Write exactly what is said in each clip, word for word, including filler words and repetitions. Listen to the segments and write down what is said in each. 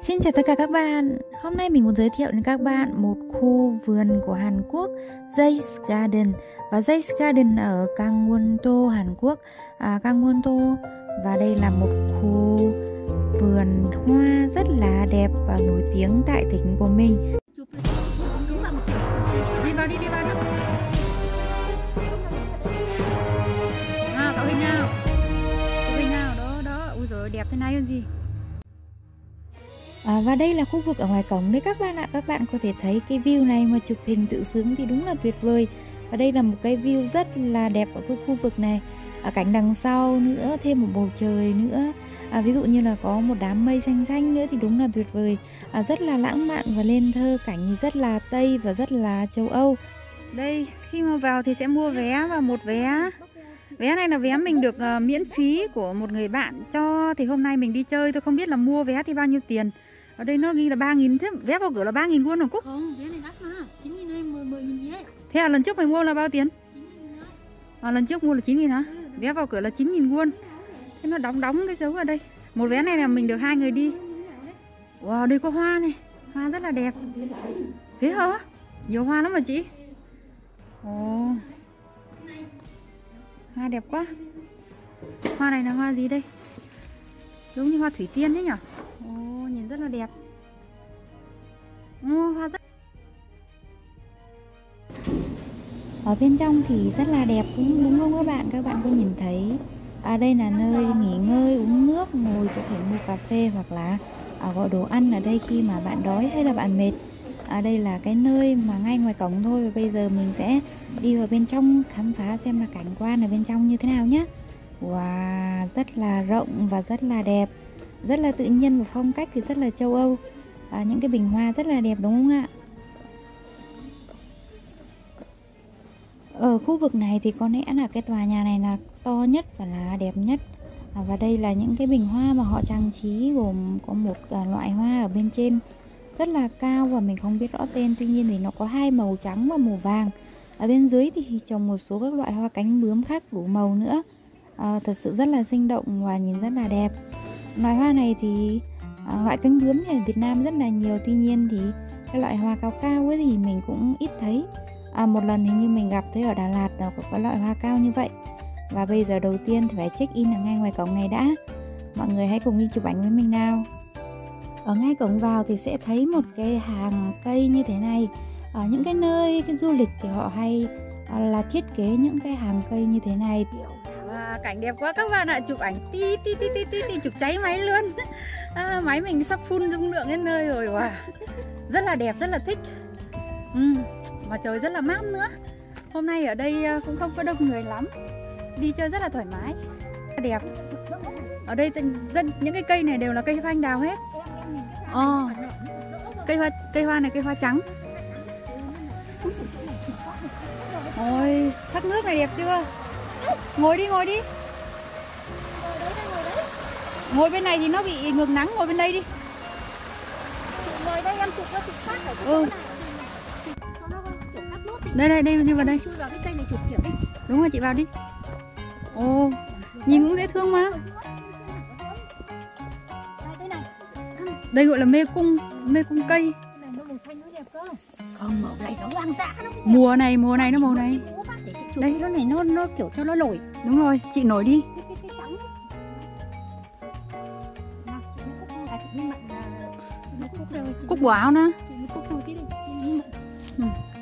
Xin chào tất cả các bạn. Hôm nay mình muốn giới thiệu đến các bạn một khu vườn của Hàn Quốc, Jace Garden. Và Jace Garden ở Gangwon-do, Hàn Quốc, à, Gangwon-do. Và đây là một khu vườn hoa rất là đẹp và nổi tiếng tại tỉnh của mình. Đi vào đi, đi vào đi. À, tạo hình nào. Tạo hình nào, đó, đó. Ui dồi, đẹp thế này còn gì. À, và đây là khu vực ở ngoài cổng đấy các bạn ạ. Các bạn có thể thấy cái view này mà chụp hình tự sướng thì đúng là tuyệt vời. Và đây là một cái view rất là đẹp ở cái khu vực này. Ở cảnh đằng sau nữa, thêm một bầu trời nữa. À, ví dụ như là có một đám mây xanh xanh nữa thì đúng là tuyệt vời. À, rất là lãng mạn và lên thơ cảnh thì rất là Tây và rất là châu Âu. Đây, khi mà vào thì sẽ mua vé, và một vé Vé này là vé mình được uh, miễn phí của một người bạn cho. Thì hôm nay mình đi chơi, tôi không biết là mua vé thì bao nhiêu tiền. Ở đây nó ghi là ba nghìn, thế vé vào cửa là ba nghìn won hả Cúc? Không, vé này đắt mà, chín nghìn hay mười nghìn gì ấy. Thế à, lần trước mày mua là bao tiền? chín nghìn nữa. À, lần trước mua là chín nghìn hả? Ừ, vé vào cửa là chín nghìn won. Thế nó đóng đóng cái dấu ở đây. Một vé này là mình được hai người đi. Wow, đây có hoa này, hoa rất là đẹp. Thế hả? Nhiều hoa lắm mà chị. Ồ, hoa đẹp quá. Hoa này là hoa gì đây? Giống như hoa thủy tiên đấy nhỉ? Ồ, nhìn rất là đẹp. Ồ, hoa rất... Ở bên trong thì rất là đẹp, đúng, đúng không các bạn? Các bạn có nhìn thấy à, đây là nơi nghỉ ngơi, uống nước, ngồi có thể mua cà phê hoặc là à, gọi đồ ăn ở đây khi mà bạn đói hay là bạn mệt. À, đây là cái nơi mà ngay ngoài cổng thôi. Và bây giờ mình sẽ đi vào bên trong khám phá xem là cảnh quan ở bên trong như thế nào nhé. Wow, rất là rộng và rất là đẹp, rất là tự nhiên và phong cách thì rất là châu Âu. À, những cái bình hoa rất là đẹp đúng không ạ? Ở khu vực này thì có lẽ là cái tòa nhà này là to nhất và là đẹp nhất. À, và đây là những cái bình hoa mà họ trang trí, gồm có một à, loại hoa ở bên trên rất là cao và mình không biết rõ tên. Tuy nhiên thì nó có hai màu trắng và màu vàng. Ở bên dưới thì trồng một số các loại hoa cánh bướm khác đủ màu nữa. À, thật sự rất là sinh động và nhìn rất là đẹp. Loài hoa này thì à, loại cánh bướm thì ở Việt Nam rất là nhiều. Tuy nhiên thì cái loại hoa cao cao ấy thì mình cũng ít thấy. À, một lần hình như mình gặp thấy ở Đà Lạt nó có, có loại hoa cao như vậy. Và bây giờ đầu tiên thì phải check in ở ngay ngoài cổng này đã. Mọi người hãy cùng đi chụp ảnh với mình nào. Ở ngay cổng vào thì sẽ thấy một cái hàng cây như thế này. Ở những cái nơi cái du lịch thì họ hay à, là thiết kế những cái hàng cây như thế này. À, cảnh đẹp quá các bạn ạ, chụp ảnh tí tí tí tí tí, tí chụp cháy máy luôn. À, máy mình sắp phun dung lượng đến nơi rồi. Wow, rất là đẹp, rất là thích. Ừ, mà trời rất là mát nữa. Hôm nay ở đây cũng không có đông người lắm, đi chơi rất là thoải mái, đẹp. Ở đây dân những cái cây này đều là cây hoa anh đào hết. Ờ, cây hoa cây hoa này cây hoa trắng. Ôi, thác nước này đẹp chưa? Ngồi đi, ngồi đi. Ngồi bên này thì nó bị ngược nắng, ngồi bên đây đi. Ngồi đây em chụp nó chụp sát ở chỗ ừ. này. Đây đây đây, đi vào đây. Chui vào cái cây này chụp kiểu đi. Đúng rồi, chị vào đi. Ồ, nhìn cũng dễ thương mà. Đây gọi là mê cung, mê cung cây. Không, màu này nó hoang dã lắm. Mùa này, mùa này nó màu này. Đây nó này nó nó kiểu cho nó nổi. Đúng rồi, chị nổi đi. Cúc bỏ áo nữa. Ừ.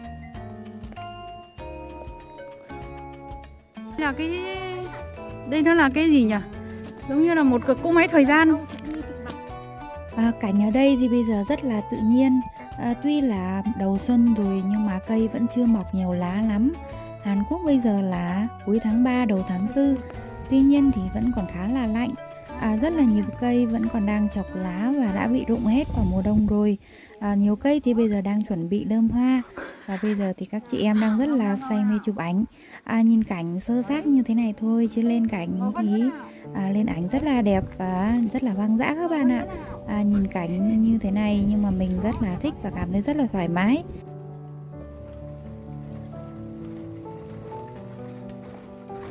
Là cái đây nó là cái gì nhỉ? Giống như là một cái cỗ máy thời gian. À, cảnh ở đây thì bây giờ rất là tự nhiên. À, tuy là đầu xuân rồi nhưng mà cây vẫn chưa mọc nhiều lá lắm. Hàn Quốc bây giờ là cuối tháng ba đầu tháng tư. Tuy nhiên thì vẫn còn khá là lạnh. À, rất là nhiều cây vẫn còn đang chọc lá và đã bị rụng hết vào mùa đông rồi. À, nhiều cây thì bây giờ đang chuẩn bị đơm hoa. Và bây giờ thì các chị em đang rất là say mê chụp ảnh. À, nhìn cảnh sơ xác như thế này thôi, chứ lên cảnh thì à, lên ảnh rất là đẹp và rất là hoang dã các bạn ạ. À, nhìn cảnh như thế này nhưng mà mình rất là thích và cảm thấy rất là thoải mái.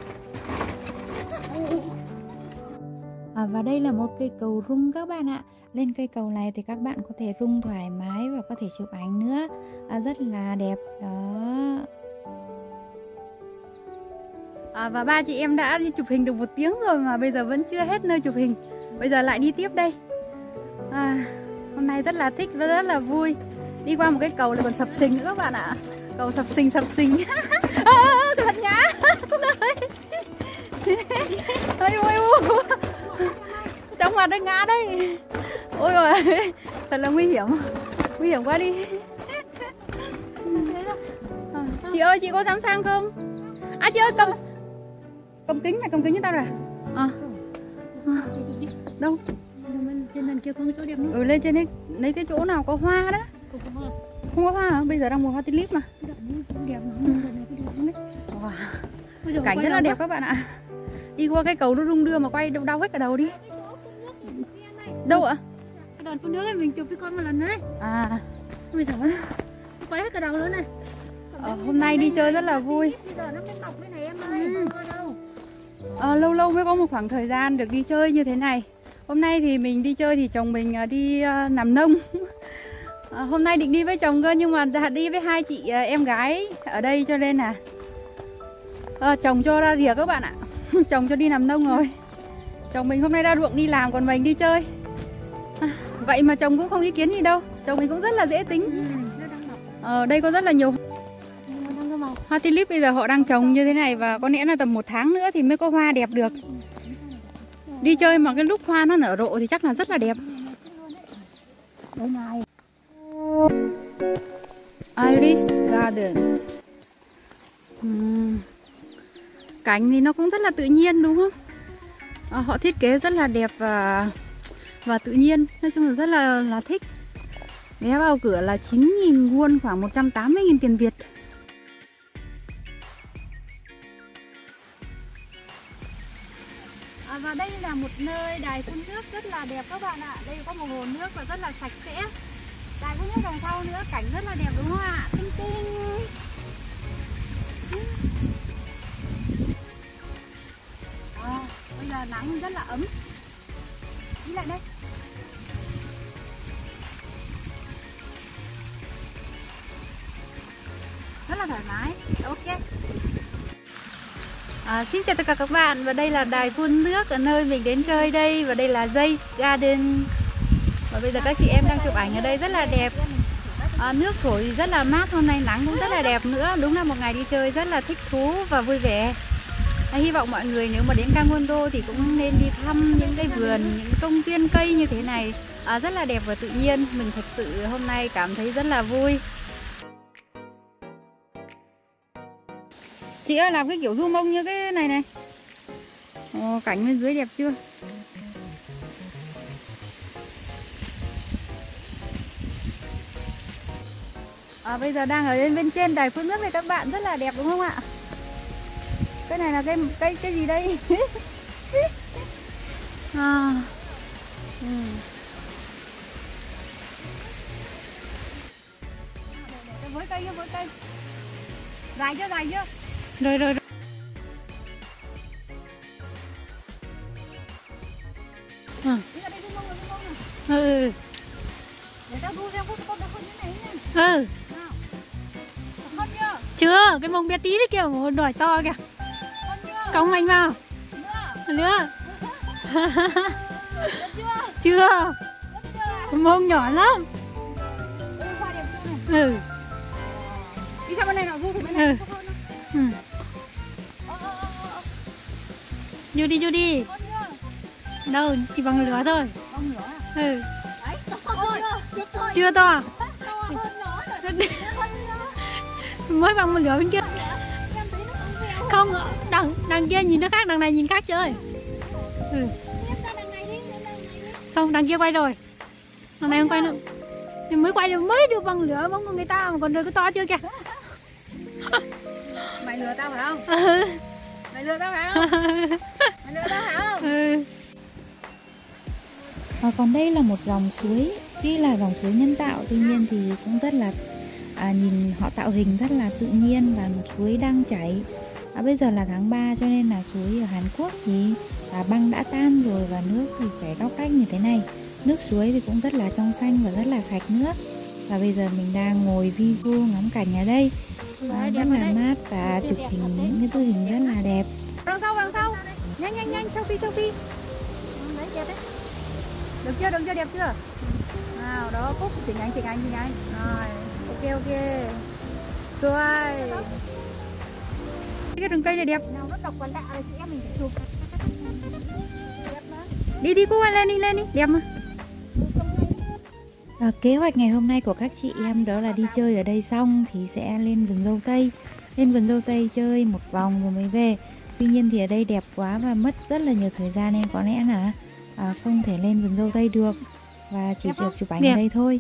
À, và đây là một cây cầu rung các bạn ạ. Lên cây cầu này thì các bạn có thể rung thoải mái và có thể chụp ảnh nữa, à, rất là đẹp đó. À, và ba chị em đã đi chụp hình được một tiếng rồi mà bây giờ vẫn chưa hết nơi chụp hình. Bây giờ lại đi tiếp đây. À, hôm nay rất là thích và rất là vui. Đi qua một cái cầu lại còn sập sình nữa các bạn ạ. Cầu sập sình sập sình. À, thật ngã. Không ơi. Ôi ôi ôi. Trong mặt đây ngã đây. Ôi ôi. Thật là nguy hiểm. Nguy hiểm quá đi. À, chị ơi, chị có dám sang không? À chị ơi, cầm cầm kính này, cầm kính cho tao rồi. À. À. Đâu? Trên đằng kia không có chỗ đẹp nữa. Ừ, lên trên đấy, lấy cái chỗ nào có hoa đó. Không có hoa. Không có hoa hả? Bây giờ đang mùa hoa tulip mà. Đẹp mà. Wow. Cảnh rất là đẹp các bạn ạ. Đi qua cái cầu nó rung đưa mà quay đau, đau hết cả đầu đi. Đâu ạ? Cái đoàn phun nước ấy mình chụp với con một lần đấy. À. Bây giờ nó quay hết cả đầu nữa này. Ờ, hôm nay đi chơi rất là vui. Bây giờ nó mới mọc đây này em ơi. Ừ. Đâu. À, lâu lâu mới có một khoảng thời gian được đi chơi như thế này. Hôm nay thì mình đi chơi thì chồng mình đi uh, nằm nông. À, hôm nay định đi với chồng cơ nhưng mà đi với hai chị uh, em gái ở đây cho nên là à, chồng cho ra rìa các bạn ạ. Chồng cho đi nằm nông rồi. Chồng mình hôm nay ra ruộng đi làm còn mình đi chơi. À, vậy mà chồng cũng không ý kiến gì đâu. Chồng mình cũng rất là dễ tính. Ở ừ, đây có rất là nhiều hoa tulip, bây giờ họ đang trồng như thế này và có lẽ là tầm một tháng nữa thì mới có hoa đẹp được. Đi chơi mà cái lúc hoa nó nở rộ thì chắc là rất là đẹp. Iris Garden. uhm. Cảnh thì nó cũng rất là tự nhiên đúng không? À, họ thiết kế rất là đẹp và và tự nhiên. Nói chung là rất là là thích. Vé vào cửa là chín nghìn won, khoảng một trăm tám mươi nghìn tiền Việt. À, và đây là một nơi đài phun nước rất là đẹp các bạn ạ. Đây có một hồ nước và rất là sạch sẽ. Đài phun nước đằng sau nữa, cảnh rất là đẹp đúng không ạ? Tinh tinh. À, bây giờ nắng rất là ấm. Đi lại đây. Rất là thoải mái. Ok. À, xin chào tất cả các bạn, và đây là đài phun nước ở nơi mình đến chơi đây, và đây là Jay's Garden. Và bây giờ các chị em đang chụp ảnh ở đây rất là đẹp. À, nước thổi rất là mát, hôm nay nắng cũng rất là đẹp nữa. Đúng là một ngày đi chơi rất là thích thú và vui vẻ. À, hy vọng mọi người nếu mà đến Gangwon-do thì cũng nên đi thăm những cái vườn, những công viên cây như thế này. À, rất là đẹp và tự nhiên. Mình thật sự hôm nay cảm thấy rất là vui. Chị ơi, làm cái kiểu zoom mông như cái này này. Ồ, cảnh bên dưới đẹp chưa? À, bây giờ đang ở bên bên trên đài phun nước này các bạn, rất là đẹp đúng không ạ? Cái này là cái cái cái gì đây? À. Ừ. Để với cây với cây. Dài chưa, dài chưa? Rồi rồi. rồi. À. Ừ. Để tao đu xem có con nó hơn thế này nha. Ừ. Hơn chưa? Chưa, cái mông bé tí đấy kìa, một đòi to kìa. Hơn chưa? Cong anh vào. Nữa. Nữa. chưa? Chưa. Chưa. Mông nhỏ lắm. Ừ, hoa đẹp chưa này? Ừ. Đi sang bên này nào, du thì bên này Ừ. có hơn. Ừ. Ờ, ờ, ờ, ờ. Vô đi, vô đi. Hơn chưa? Đâu, chỉ bằng lửa thôi. Bằng lửa à? Ừ. Đấy, to thôi. Chưa to. Chưa to. To hơn nhỏ rồi. Mới bằng một lửa bên kia. Em thấy nó không veo. Không, đằng, đằng kia nhìn nó khác, đằng này nhìn khác chơi. Ừ. Em ra đằng này đi, đằng này đi. Không, đằng kia quay rồi. Đằng này không quay nữa. Thì mới quay được, mới được bằng lửa bóng của người ta mà còn đời có to chưa kìa. Mày lừa tao phải không? Ừ. Mày lừa tao phải không? Mày lừa tao phải không? Ừ. À, còn đây là một dòng suối, tuy là dòng suối nhân tạo tuy nhiên thì cũng rất là à, nhìn họ tạo hình rất là tự nhiên, và một suối đang chảy. À, bây giờ là tháng ba cho nên là suối ở Hàn Quốc thì à, băng đã tan rồi và nước thì chảy róc rách như thế này. Nước suối thì cũng rất là trong xanh và rất là sạch nước. Và bây giờ mình đang ngồi vi vu ngắm cảnh ở đây, à, rất là mát và chụp hình những cái tư hình rất là đẹp. Đằng sau, đằng sau, nhanh nhanh nhanh, selfie selfie. Đấy, đẹp đấy. Được chưa, được chưa, đẹp chưa? Nào đó, Cúc chỉnh ảnh, chỉnh ảnh, chỉnh ảnh. Rồi, ok ok. Rồi. Cái rừng cây này đẹp. Nào nó độc và lạ rồi chị em mình phải chụp. Đi đi Cúc ơi, lên đi, lên đi, đẹp mà. À, kế hoạch ngày hôm nay của các chị em đó là đi chơi ở đây xong thì sẽ lên vườn dâu tây. Lên vườn dâu tây chơi một vòng rồi mới về. Tuy nhiên thì ở đây đẹp quá và mất rất là nhiều thời gian nên có lẽ là à, không thể lên vườn dâu tây được. Và chỉ được chụp ảnh đẹp ở đây thôi.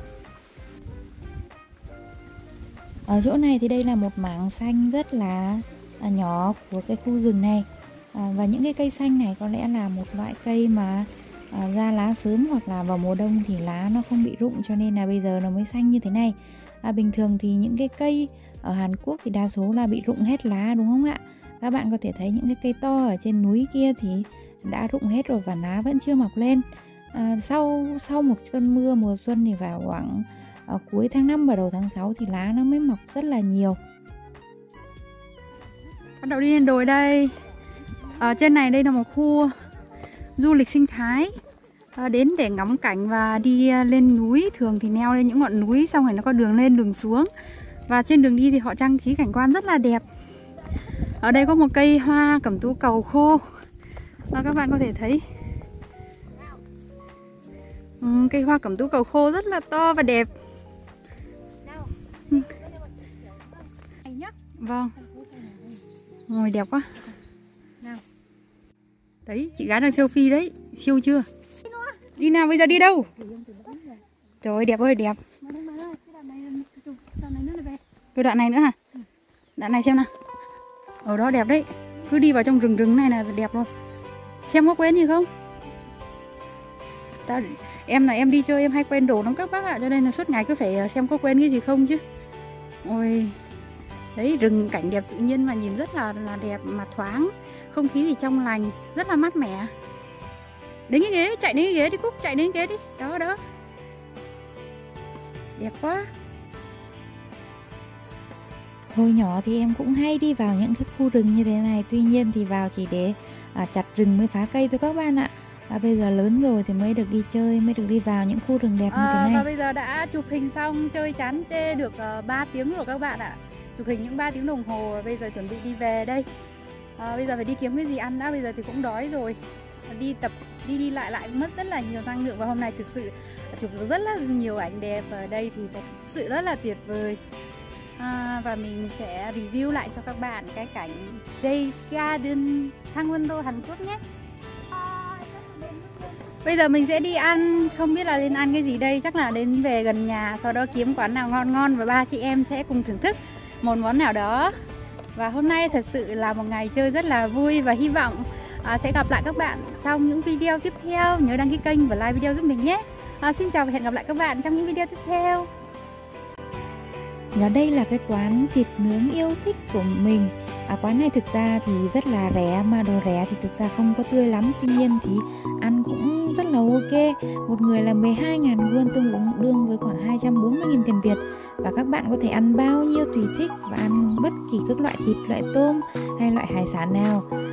Ở chỗ này thì đây là một mảng xanh rất là à, nhỏ của cái khu rừng này. à, Và những cái cây xanh này có lẽ là một loại cây mà À, ra lá sớm hoặc là vào mùa đông thì lá nó không bị rụng cho nên là bây giờ nó mới xanh như thế này. à, Bình thường thì những cái cây ở Hàn Quốc thì đa số là bị rụng hết lá, đúng không ạ? Các bạn có thể thấy những cái cây to ở trên núi kia thì đã rụng hết rồi và lá vẫn chưa mọc lên. à, Sau sau một cơn mưa mùa xuân thì vào khoảng ở cuối tháng năm và đầu tháng sáu thì lá nó mới mọc rất là nhiều. Bắt đầu đi lên đồi đây. Ở trên này đây là một khu du lịch sinh thái, à, đến để ngắm cảnh và đi lên núi. Thường thì leo lên những ngọn núi xong rồi nó có đường lên đường xuống. Và trên đường đi thì họ trang trí cảnh quan rất là đẹp. Ở đây có một cây hoa cẩm tú cầu khô, và các bạn có thể thấy ừ, cây hoa cẩm tú cầu khô rất là to và đẹp. ừ. Vâng, ngồi đẹp quá. Đấy, chị gái đang selfie đấy, siêu chưa? Đi nào, bây giờ đi đâu? Trời ơi, đẹp ơi, đẹp. Cái đoạn này nữa hả? Đoạn này xem nào. Ở đó đẹp đấy. Cứ đi vào trong rừng rừng này là đẹp luôn. Xem có quen gì không? Ta, em là em đi chơi em hay quen đồ lắm các bác ạ. Cho nên là suốt ngày cứ phải xem có quen cái gì không chứ. Ôi, đấy, rừng cảnh đẹp tự nhiên mà nhìn rất là là đẹp mà thoáng. Không khí thì trong lành, rất là mát mẻ. Đến cái ghế, chạy đến cái ghế đi Cúc, chạy đến cái ghế đi. Đó, đó. Đẹp quá. Hồi nhỏ thì em cũng hay đi vào những cái khu rừng như thế này. Tuy nhiên thì vào chỉ để à, chặt rừng mới phá cây thôi các bạn ạ. Và bây giờ lớn rồi thì mới được đi chơi, mới được đi vào những khu rừng đẹp à, như thế này. Và bây giờ đã chụp hình xong, chơi chán chê được uh, ba tiếng rồi các bạn ạ. Chụp hình những ba tiếng đồng hồ, bây giờ chuẩn bị đi về đây. À, bây giờ phải đi kiếm cái gì ăn đã, bây giờ thì cũng đói rồi. Đi tập, đi đi lại lại mất rất là nhiều năng lượng. Và hôm nay thực sự chụp rất là nhiều ảnh đẹp. Ở đây thì thật sự rất là tuyệt vời. à, Và mình sẽ review lại cho các bạn cái cảnh Days Garden Gangwon-do Hàn Quốc nhé. Bây giờ mình sẽ đi ăn, không biết là lên ăn cái gì đây. Chắc là đến về gần nhà, sau đó kiếm quán nào ngon ngon và ba chị em sẽ cùng thưởng thức một món nào đó. Và hôm nay thật sự là một ngày chơi rất là vui. Và hy vọng à, sẽ gặp lại các bạn trong những video tiếp theo. Nhớ đăng ký kênh và like video giúp mình nhé. à, Xin chào và hẹn gặp lại các bạn trong những video tiếp theo. Và đây là cái quán thịt nướng yêu thích của mình. À, quán này thực ra thì rất là rẻ, mà đồ rẻ thì thực ra không có tươi lắm. Tuy nhiên thì ăn cũng rất là ok. Một người là mười hai nghìn won, tương ứng đương với khoảng hai trăm bốn mươi nghìn tiền Việt. Và các bạn có thể ăn bao nhiêu tùy thích và ăn bất kỳ các loại thịt, loại tôm hay loại hải sản nào.